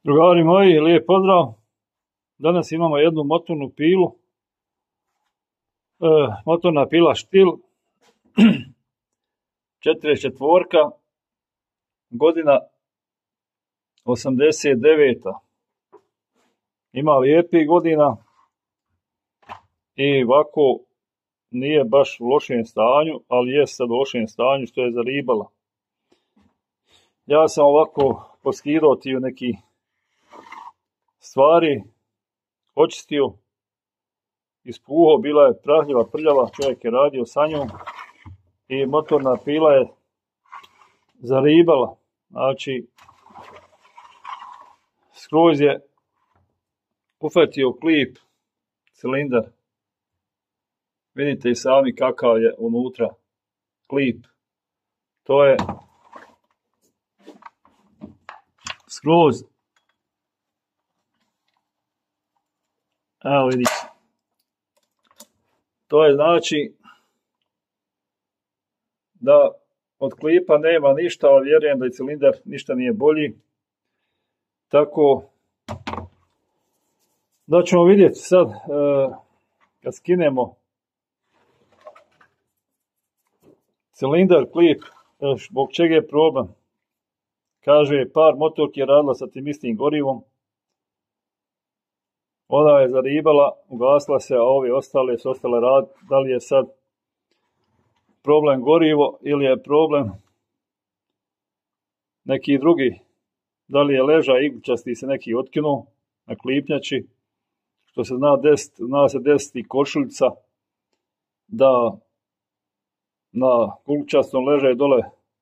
Drugari moji, lijep pozdrav. Danas imamo jednu motornu pilu. Motorna pila Štil 44, godina 89. Ima lijepih godina i ovako nije baš u lošem stanju, ali je sad u lošem stanju što je zaribala. Ja sam ovako poskidao tiju neki stvari, očistio, ispuhao, bila je prahljiva, prljava, čovjek je radio sa njom i motorna pila je zaribala. Znači, skroz je uhvatio klip, cilindar. Vidite i sami kakav je unutra klip. To je skroz. Evo vidite. To je znači da od klipa nema ništa, ali vjerujem da i cilindar ništa nije bolji. Tako da ćemo vidjeti sad kad skinemo cilindar, klip, zbog čega je problem. Kaže, par motorki je radila sa tim istim gorivom. Ona je zaribala, ugasila se, a ove ostale su ostale raditi. Da li je sad problem gorivo ili je problem neki drugi? Da li je ležaj igličasti se neki otkinuo na klipnjači? Što se zna se desiti košuljica da na igličastom ležaju dole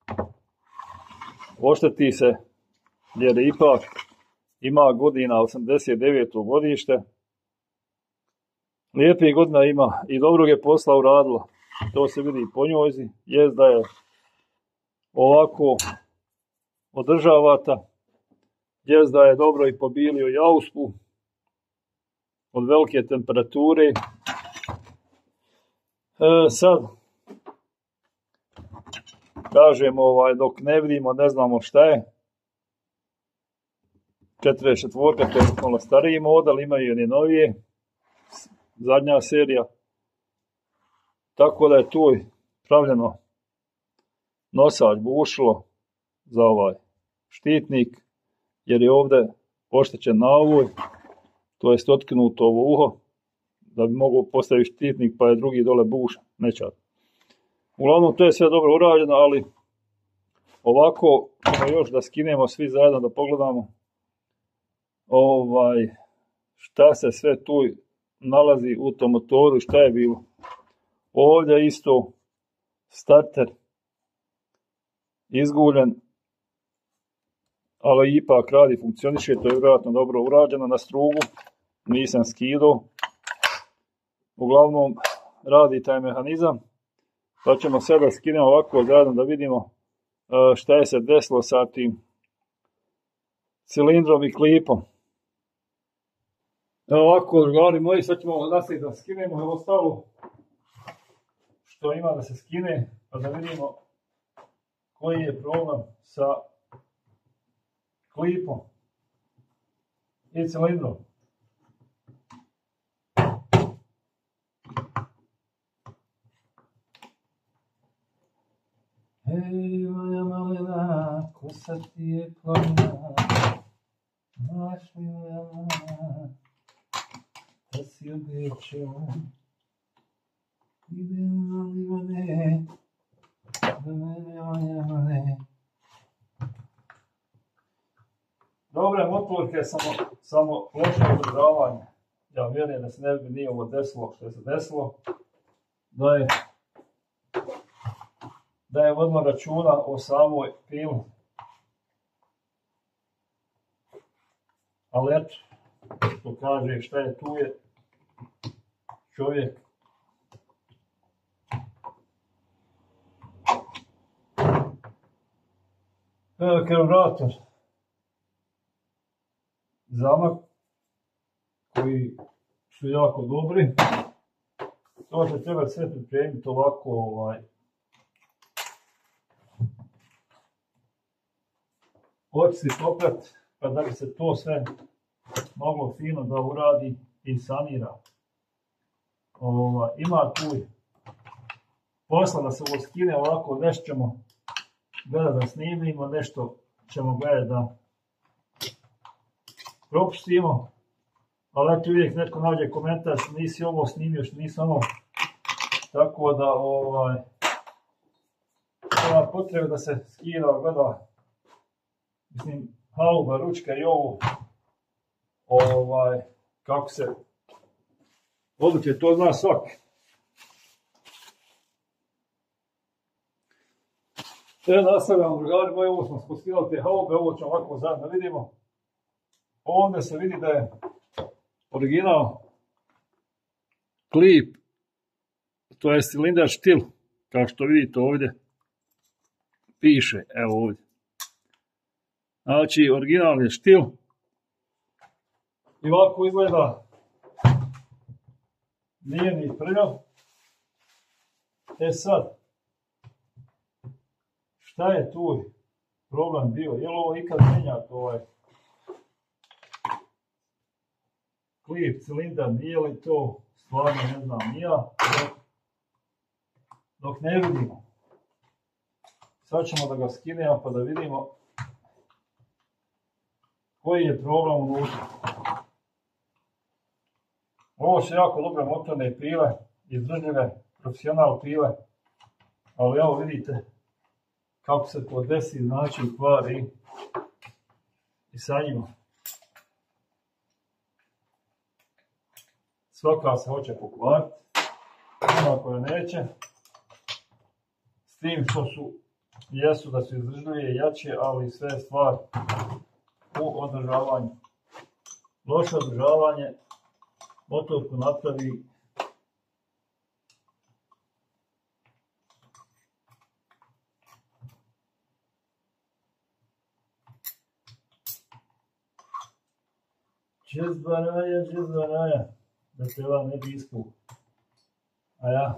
ošteti se, jer ipak ima godina 89. godište. Lijepih godina ima i dobrog je posla uradila. To se vidi i po njojzi. Jest da je ovako održavata. Jest da je dobro i pobilio jauspu od velike temperature. Sad kažemo dok ne vidimo, ne znamo šta je. 44, to je malo stariji model, imaju i oni novije, zadnja serija. Tako da je tu pravljeno nosač, bušilo za ovaj štitnik, jer je ovdje oštećen navoj, to je otkinuto ovo uho, da bi mogao postaviti štitnik, pa je drugi dole bušan, nečat. Uglavnom, to je sve dobro urađeno, ali ovako ćemo još da skinemo svi zajedno, da pogledamo šta se sve tu nalazi u tom motoru, šta je bilo. Ovdje isto starter izguljen, ali ipak radi, funkcioniše, to je vjerojatno dobro urađeno na strugu, nisam skidao. Uglavnom radi taj mehanizam, pa ćemo sada skinemo ovako zajedno da vidimo šta je se desilo sa tim cilindrom i klipom. Evo ovako, drugari moji, sad ćemo nastaviti da skinemo, evo ostalo što ima da se skine, pa da vidimo koji je problem sa klipom i cilindrom. Hej, moja malena, kosa ti je plana, znaš mi moja malena, da si obećala, idem na livane, da mene moja mane. Dobre motorke, samo loše održavanje. Ja vjerujem da se ne bi nije ovo desilo što je se desilo, da je vodila računa o samoj pili. Ali eto, što kaže, šta je tu je čovjek. Karburator, zamak, koji su jako dobri. To se treba sve pripremiti ovako, očistiti opet, pa da bi se to sve moglo fino da uradi i sanira. Ima tu posla da se ovo skine, ovako nešto ćemo gledati da snimimo, nešto ćemo gledati da propustimo, ali eto uvijek netko nađe komentar što nisi ovo snimio, što nisi ovo, tako da nema potrebe da se skida, gleda, mislim, haluba, ručka i ovo, kako se odluče, to zna svak. Nastavljamo, drugari moji, ovo smo sposkidali te halube, ovo ćemo ovako zajedno vidimo. Ovdje se vidi da je original klip, to je cilindar štil, kao što vidite ovdje piše, evo ovdje. Znači, original je štil i ovako izgleda, nije ni prljav. Sad, šta je tu problem bio? Je li ovo ikad menjati klip, cilindar, nije li to, stvarno ne znam, nije, dok ne vidimo. Sad ćemo da ga skinemo pa da vidimo koji je problem unutra. Ovo su jako dobre motorne pile, izdržljive, profesional pile, ali evo vidite kako se to desi, znači kvari i sa njima. Svaka se hoće pokvariti, ona koja neće, s tim što jesu da su izdržljivije i jače, ali sve je stvar u održavanju. Loše održavanje motorku napravi džezbaraja, da te vam ne bi ispu. A ja.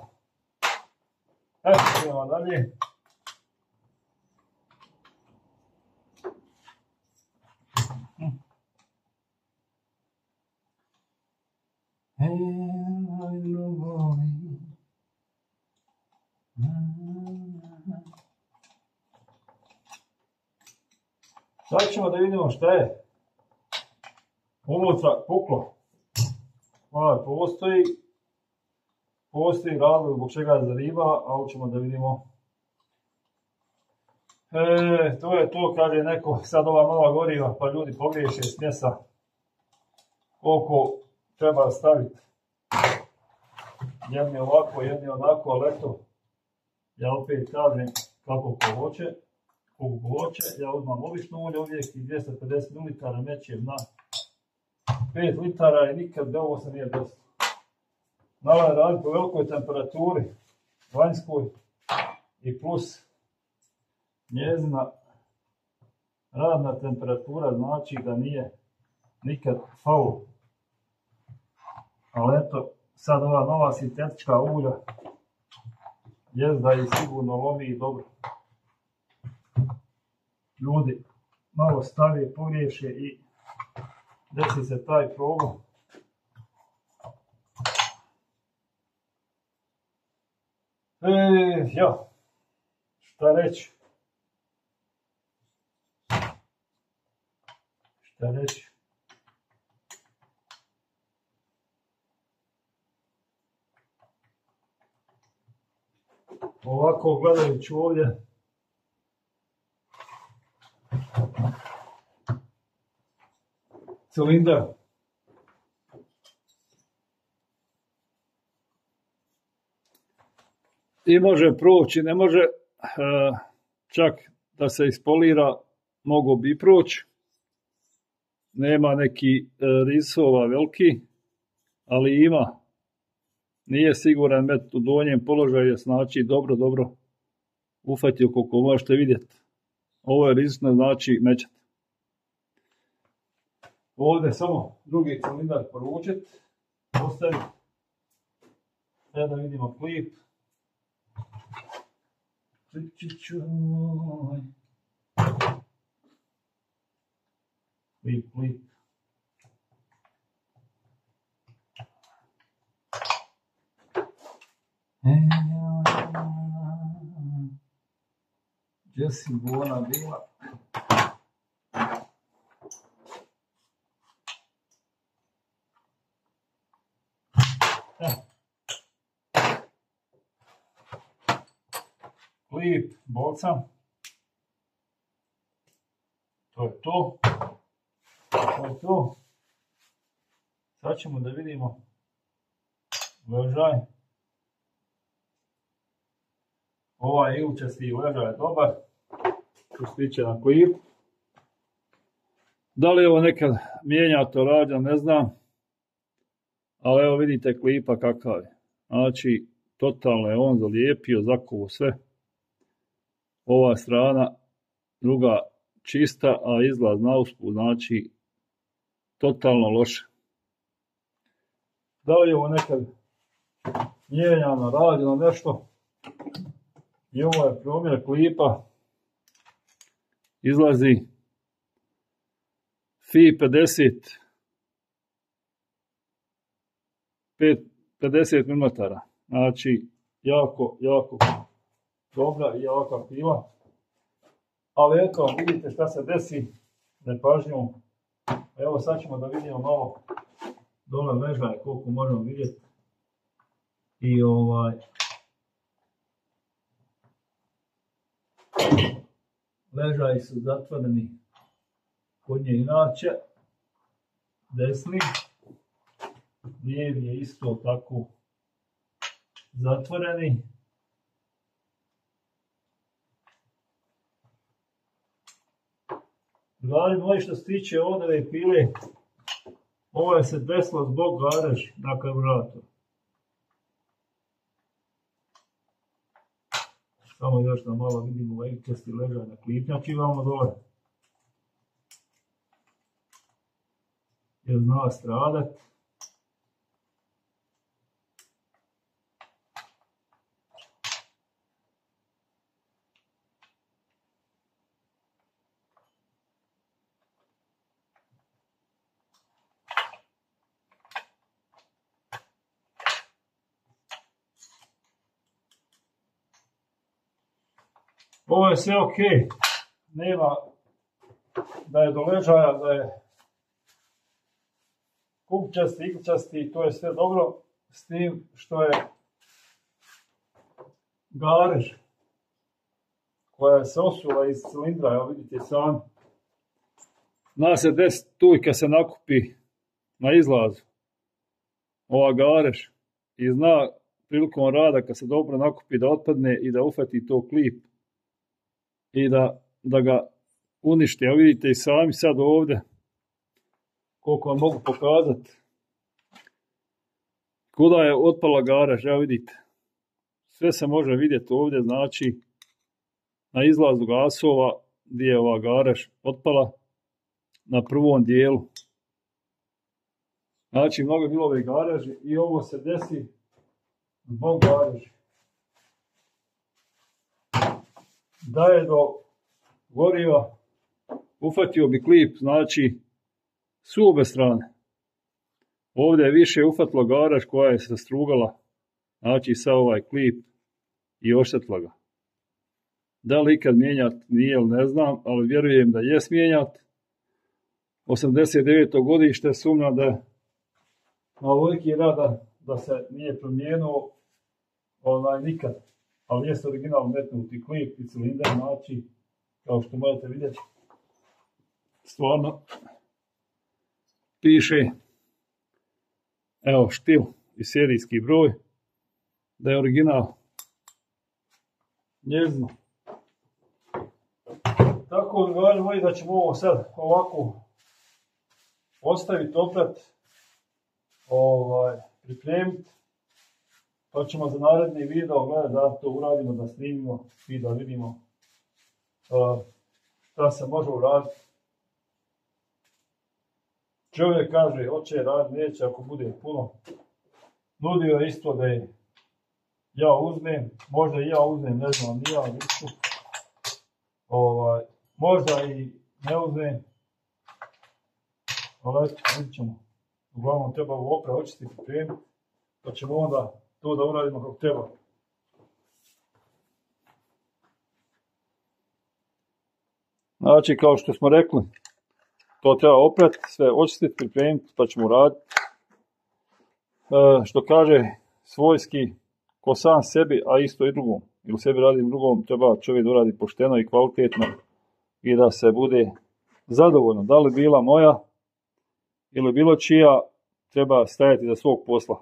Idemo dalje. Sad ćemo da vidimo šta je unutra puklo. Postoji razlog zbog čega je zariba, ali ćemo da vidimo. To je to, kaže neko, sad ova nova goriva, pa ljudi pogriješe smjesa koliko treba staviti. Jedni ovako, jedni onako, ali eto, ja opet kažem kako ko hoće, ja uzmam obično ulje uvijek i 250 ml mećem na 5 litara i nikad ovo se nije dosta. Nala radi po velikoj temperaturi, vanjskoj i plus njezina radna temperatura znači da nije nikad faul. Ali eto, sad ova nova sintetička ulja jest da je sigurno lomi i dobro. Ljudi malo stave, pogriješe i desi se taj problem. Šta reći? Ovako gledajući ovdje, cilindar i može proći, ne može, čak da se ispolira, mogo bi proći, nema neki risova veliki, ali ima, nije siguran met u donjem položaju, znači dobro ufatio koliko možete vidjeti. Ovo je rizično, znači mećat. Ovdje samo drugi cilindar poručiti, postaviti, da vidimo klip. Klip. Gdje si bona bila? Klip, boca. To je to. Sad ćemo da vidimo ležaj. Ovaj ilčasti ležaj je dobar. Što se tiče na klip. Da li je ovo nekad mijenjato, rađa, ne znam. Ali evo vidite klipa kakav je. Znači, totalno je on zalijepio, zakuvo sve. Ova strana, druga čista, a izlaz na usput, znači totalno loše. Da li je ovo nekad mijenjano, rađeno nešto? I ovo je promjer klipa. Izlazi FI 50 mm. Znači, jako dobra i jaka pila. Ali eto, vidite šta se desi, nepažnju. Evo sad ćemo da vidimo malo dole ležaje koliko možemo vidjeti. I ležaji su zatvoreni kod nje inače. Desni. Lijevi je isto tako zatvoreni. Drugari moji, što se tiče ove pile, ovo je se desilo zbog garež na karburatoru. Samo još da malo vidimo ovaj ilčasti ležaj na klipnjači vamo dole. Jer zna stradat. Ovo je sve ok, nema da je do ležaja, da je kupčasti, igličasti, to je sve dobro, s tim što je garež koja se osula iz cilindra, evo vidite sami. Zna se desiti tu i kad se nakupi na izlazu ova garež i zna prilikom rada kad se dobro nakupi da otpadne i da ufati to klip i da ga uništi. Evo vidite i sami sad ovdje koliko vam mogu pokazati kuda je otpala garež. Evo vidite, sve se može vidjeti ovdje, znači na izlazu gasova gdje je ova garež otpala na prvom dijelu. Znači mnogo je bilo ove gareži i ovo se desi zbog gareži. Da je do goriva ufatio bi klip, znači s obe strane. Ovdje je više ufatilo garež koja je se strugala, znači sa ovaj klip i oštetila ga. Da li ikad mijenjat nije, ne znam, ali vjerujem da je mijenjat. 89. godište, sumnjam da je na ovoliki rad da se nije promijenio nikad. Ali jest original metnuti klip i cilindar, znači, kao što možete vidjeti, stvarno piše, evo, štil i serijski broj, da je original njezno. Tako, drugari moji, da ćemo ovo sad ovako ostaviti, oprat, pripremiti. Pa ćemo za naredni video gledati da to uradimo, da snimimo i da vidimo šta se može uraditi. Čovjek kaže, hoće raditi, neće ako bude puno. Nudio je isto da je ja uzmem, možda i ja uzmem, ne znam, ni ja isto. Možda i ne uzmem. Ali eto, vidit ćemo. Uglavnom treba ovo opra očistiti pripremiti, pa ćemo onda to da uradimo kako treba. Znači, kao što smo rekli, to treba oprati, sve očistiti, pripremiti, pa ćemo uraditi. Što kaže svojski, ko sam sebi, a isto i drugom. Ili sebi radim drugom, treba čovjek da uradi pošteno i kvalitetno i da se bude zadovoljno. Da li bila moja ili bilo čija, treba stajati za svog posla.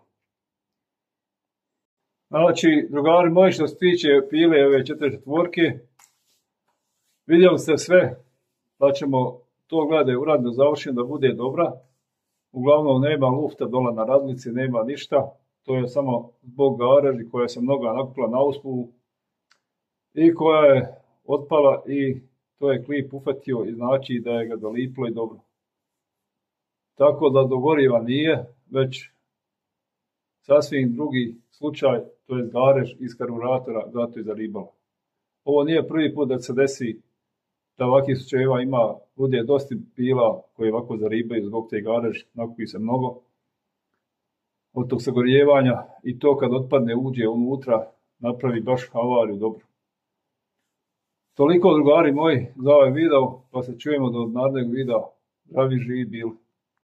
Znači, drugari moji, što se tiče pile ove 4/4, vidjeli ste sve, da ćemo to gledati uradno završiti, da bude dobra. Uglavnom nema lufta dole na radnici, nema ništa. To je samo zbog garaži koja se mnoga nakupila na uspuhu i koja je otpala i to je klip ufatio i znači da je ga dolipilo i dobro. Tako da do goriva nije, već sasvim drugi slučaj, to je garež iz karburatora, zato je zaribalo. Ovo nije prvi put da se desi da ovakvih slučajeva ima, bude dosta pila koje ovako zaribaju zbog te garež, nakupi se mnogo od tog sagorijevanja i to kad otpadne uđe unutra, napravi baš havariju dobro. Toliko, drugari moji, za ovaj video, pa se čujemo do narednog videa. Zdravi, živi bili.